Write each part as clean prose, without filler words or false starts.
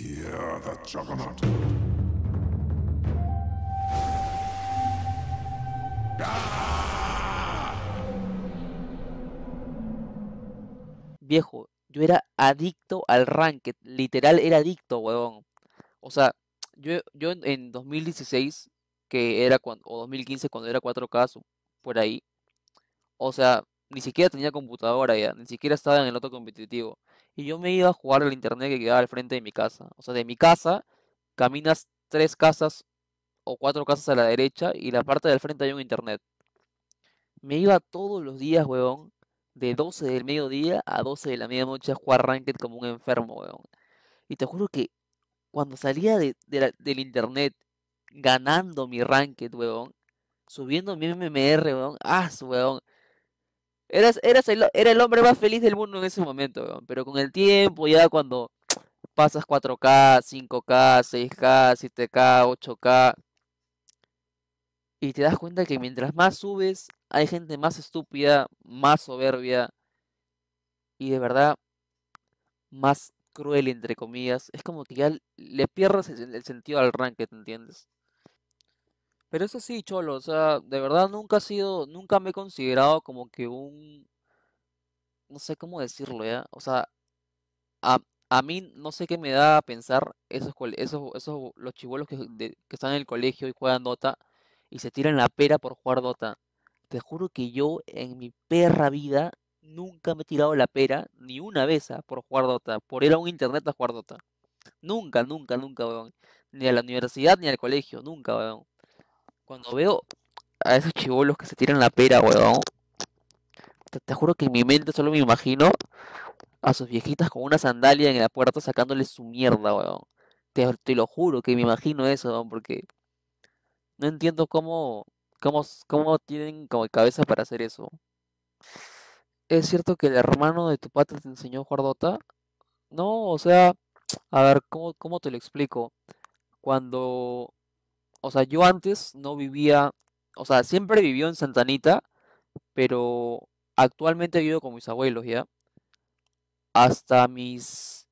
Fear the Juggernaut. Viejo, yo era adicto al Ranked, literal era adicto, huevón. O sea, yo en 2016, que era cuando, o 2015 cuando era 4K, por ahí, o sea, ni siquiera tenía computadora ya, ni siquiera estaba en el otro competitivo. Y yo me iba a jugar al internet que quedaba al frente de mi casa. O sea, de mi casa caminas 3 casas o 4 casas a la derecha y la parte del frente hay un internet. Me iba todos los días, huevón, de 12 del mediodía a 12 de la medianoche a jugar Ranked como un enfermo, huevón. Y te juro que cuando salía del internet ganando mi Ranked, huevón, subiendo mi MMR, weón. Weón. Era el hombre más feliz del mundo en ese momento, weón. Pero con el tiempo, ya cuando pasas 4K, 5K, 6K, 7K, 8K, y te das cuenta que mientras más subes, hay gente más estúpida, más soberbia y de verdad más cruel, entre comillas. Es como que ya le pierdes el sentido al ranked, ¿entiendes? Pero eso sí, cholo, o sea, de verdad nunca me he considerado como que no sé cómo decirlo, ¿ya? O sea, A, a mí no sé qué me da a pensar los chibolos que están en el colegio y juegan Dota y se tiran la pera por jugar Dota. Te juro que yo en mi perra vida nunca me he tirado la pera ni una vez por jugar Dota, por ir a un internet a jugar Dota. Nunca, nunca, nunca, weón. Ni a la universidad ni al colegio, nunca, weón. Cuando veo a esos chibolos que se tiran la pera, weón, te juro que en mi mente solo me imagino a sus viejitas con una sandalia en la puerta sacándole su mierda, weón. Te lo juro que me imagino eso, weón, porque no entiendo cómo tienen como cabeza para hacer eso. ¿Es cierto que el hermano de tu pata te enseñó a jugar Dota? No, o sea, a ver, ¿cómo te lo explico? Cuando, o sea, yo antes no vivía, o sea, siempre vivió en Santa Anita, pero actualmente vivo con mis abuelos, ¿ya? Hasta mis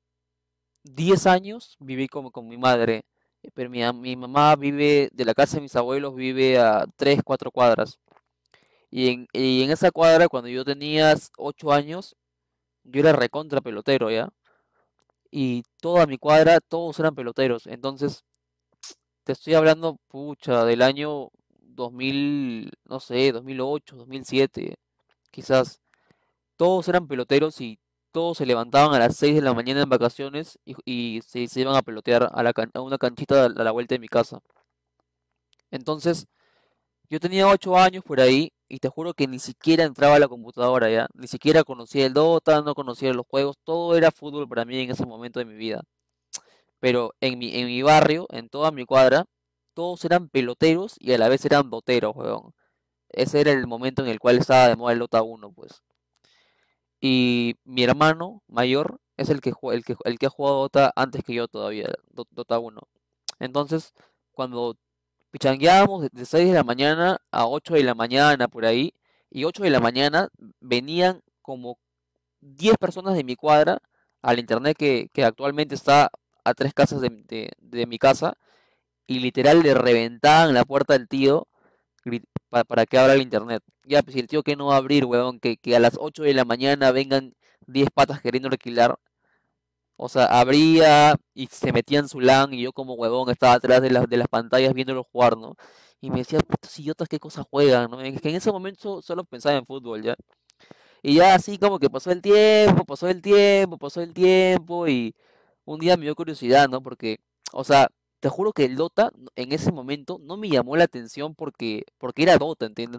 10 años viví con mi madre, pero mi mamá vive, de la casa de mis abuelos, vive a 3 4 cuadras. Y en esa cuadra, cuando yo tenía 8 años, yo era recontra pelotero, ¿ya? Y toda mi cuadra, todos eran peloteros. Entonces, te estoy hablando, pucha, del año 2000 no sé, 2008 2007 quizás. Todos eran peloteros y todos se levantaban a las 6 de la mañana en vacaciones y se iban a pelotear a una canchita a la vuelta de mi casa. Entonces, yo tenía 8 años por ahí y te juro que ni siquiera entraba a la computadora ya, ni siquiera conocía el Dota, no conocía los juegos, todo era fútbol para mí en ese momento de mi vida. Pero en mi barrio, en toda mi cuadra, todos eran peloteros y a la vez eran doteros, weón. Ese era el momento en el cual estaba de moda el Dota 1, pues. Y mi hermano mayor es el que ha jugado Dota antes que yo todavía, Dota 1. Entonces, cuando pichangueábamos de 6 de la mañana a 8 de la mañana por ahí, y 8 de la mañana venían como 10 personas de mi cuadra al internet que actualmente está a 3 casas de mi casa, y literal le reventaban la puerta del tío para que abra el internet. Ya, pues si el tío que no va a abrir, weón, que a las 8 de la mañana vengan 10 patas queriendo alquilar. O sea, abría y se metía en su LAN y yo como huevón estaba atrás de las pantallas viéndolo jugar, ¿no? Y me decía, putos idiotas, qué cosas juegan, ¿no? Es que en ese momento solo pensaba en fútbol, ¿ya? Y ya así como que pasó el tiempo, pasó el tiempo, pasó el tiempo y un día me dio curiosidad, ¿no? Porque, o sea, te juro que el Dota en ese momento no me llamó la atención porque era Dota, ¿entiendes?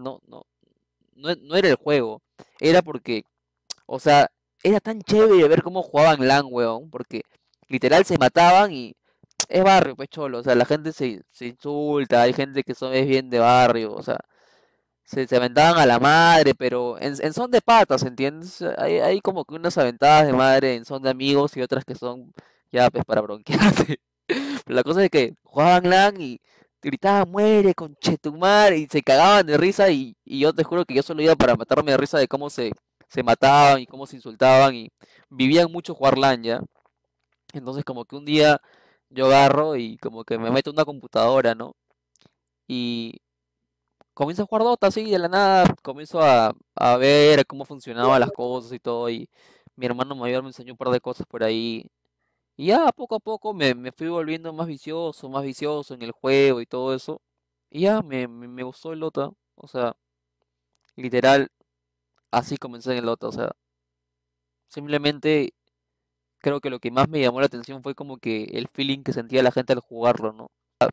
No era el juego, era porque, o sea, era tan chévere ver cómo jugaban LAN, weón, porque literal se mataban y es barrio, pues cholo, o sea, la gente se insulta, hay gente que es bien de barrio, o sea, se aventaban a la madre, pero en son de patas, ¿entiendes? Hay como que unas aventadas de madre en son de amigos y otras que son ya pues para bronquearse. Pero la cosa es que jugaban LAN y gritaban muere con Chetumar y se cagaban de risa y yo te juro que yo solo iba para matarme de risa de cómo se mataban y cómo se insultaban y vivían mucho jugar LAN ya. Entonces como que un día yo agarro y como que me meto en una computadora, ¿no? Y comienzo a jugar Dota así de la nada, comienzo a ver cómo funcionaban las cosas y todo, y mi hermano mayor me enseñó un par de cosas por ahí. Y ya poco a poco me fui volviendo más vicioso en el juego y todo eso. Y ya me gustó el Dota. O sea, literal, así comencé en el Dota. O sea, simplemente creo que lo que más me llamó la atención fue como que el feeling que sentía la gente al jugarlo, ¿no?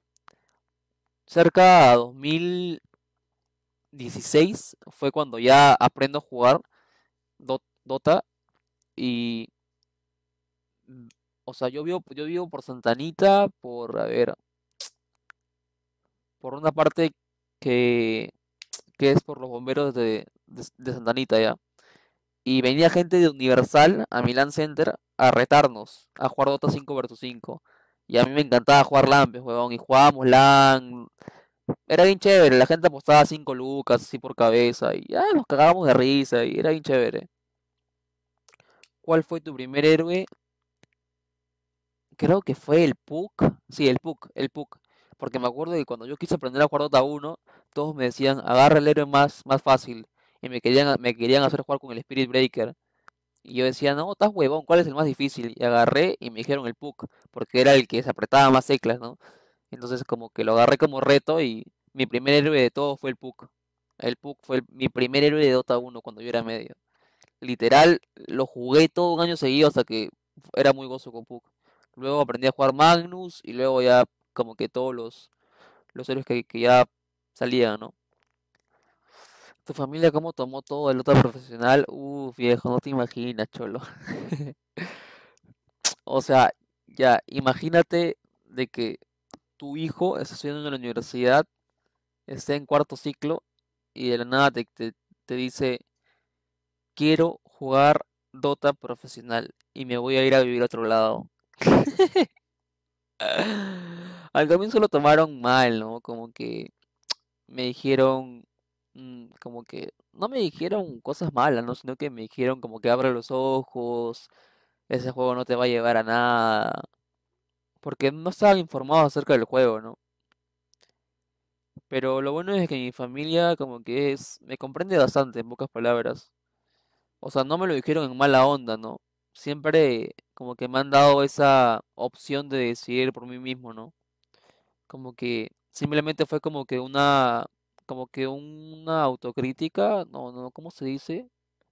Cerca a 2016 fue cuando ya aprendo a jugar Dota y, mm, o sea, yo vivo por Santa Anita, a ver, por una parte que, que es por los bomberos de Santa Anita, ya. Y venía gente de Universal a Milan Center a retarnos, a jugar Dota 5 versus 5. Y a mí me encantaba jugar LAN, pues, huevón, y jugábamos LAN. Era bien chévere, la gente apostaba 5 lucas así por cabeza y ya nos cagábamos de risa y era bien chévere. ¿Cuál fue tu primer héroe? Creo que fue el Puck. Sí, el Puck. Porque me acuerdo que cuando yo quise aprender a jugar Dota 1, todos me decían, agarra el héroe más fácil. Y me querían hacer jugar con el Spirit Breaker. Y yo decía, no, estás huevón, ¿cuál es el más difícil? Y agarré y me dijeron el Puck, porque era el que se apretaba más teclas, ¿no? Entonces como que lo agarré como reto y mi primer héroe de todo fue el Puck. El Puck fue mi primer héroe de Dota 1 cuando yo era medio. Literal, lo jugué todo un año seguido hasta que era muy gozo con Puck. Luego aprendí a jugar Magnus y luego ya como que todos los héroes que ya salían, ¿no? ¿Tu familia cómo tomó todo el Dota profesional? Uf, viejo, no te imaginas, cholo. O sea, ya, imagínate de que tu hijo está estudiando en la universidad, está en cuarto ciclo y de la nada te dice, quiero jugar Dota profesional y me voy a ir a vivir a otro lado. Al comienzo lo tomaron mal, ¿no? Como que me dijeron, como que, no me dijeron cosas malas, ¿no? Sino que me dijeron como que abre los ojos, ese juego no te va a llevar a nada. Porque no estaban informados acerca del juego, ¿no? Pero lo bueno es que mi familia como que me comprende bastante, en pocas palabras. O sea, no me lo dijeron en mala onda, ¿no? Siempre como que me han dado esa opción de decidir por mí mismo, ¿no? Como que simplemente fue como que una autocrítica, no, ¿cómo se dice?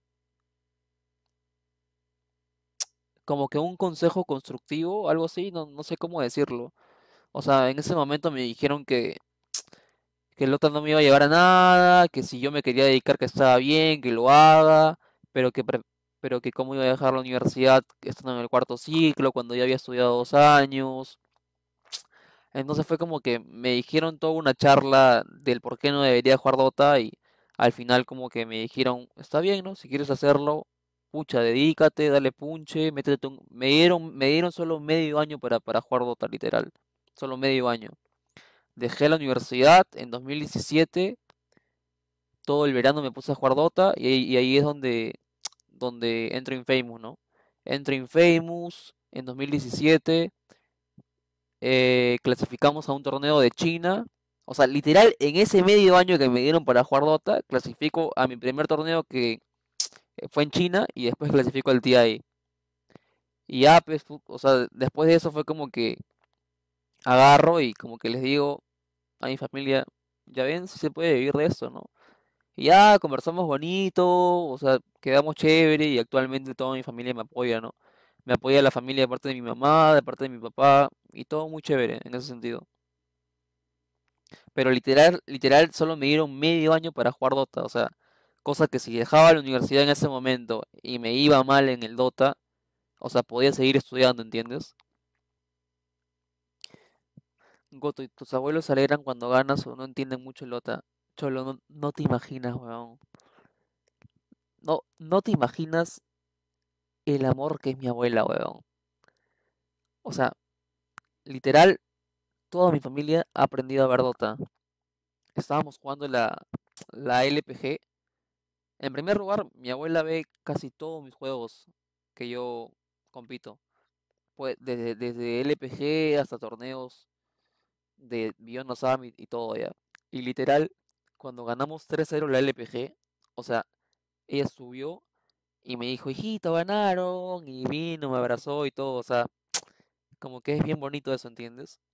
Como que un consejo constructivo, algo así, no sé cómo decirlo. O sea, en ese momento me dijeron que el otro no me iba a llevar a nada, que si yo me quería dedicar que estaba bien, que lo haga, pero pero que cómo iba a dejar la universidad estando en el cuarto ciclo, cuando ya había estudiado 2 años. Entonces fue como que me dijeron toda una charla del por qué no debería jugar Dota y al final como que me dijeron, está bien, ¿no? Si quieres hacerlo, pucha, dedícate, dale punche, me dieron solo medio año para jugar Dota, literal. Solo medio año. Dejé la universidad en 2017, todo el verano me puse a jugar Dota y ahí es donde entro en Famous, ¿no? Entro en Famous en 2017, clasificamos a un torneo de China. O sea, literal, en ese medio año que me dieron para jugar Dota, clasifico a mi primer torneo que fue en China y después clasifico al TI. Y ya, pues, o sea, después de eso fue como que agarro y como que les digo a mi familia, ya ven si se puede vivir de eso, ¿no? Y ya conversamos bonito, o sea, quedamos chévere y actualmente toda mi familia me apoya, ¿no? Me apoya la familia de parte de mi mamá, de parte de mi papá y todo muy chévere en ese sentido. Pero literal, literal, solo me dieron medio año para jugar Dota, o sea, cosa que si dejaba la universidad en ese momento y me iba mal en el Dota, o sea, podía seguir estudiando, ¿entiendes? Goto, ¿y tus abuelos se alegran cuando ganas o no entienden mucho el Dota? Cholo, no te imaginas, weón. No te imaginas el amor que es mi abuela, weón. O sea, literal, toda mi familia ha aprendido a ver Dota. Estábamos jugando la LPG. En primer lugar, mi abuela ve casi todos mis juegos que yo compito. pues desde LPG hasta torneos de Beyond No Summit y todo ya. Y literal, cuando ganamos 3-0 la LPG, o sea, ella subió y me dijo, hijito, ganaron, y vino, me abrazó y todo, o sea, como que es bien bonito eso, ¿entiendes?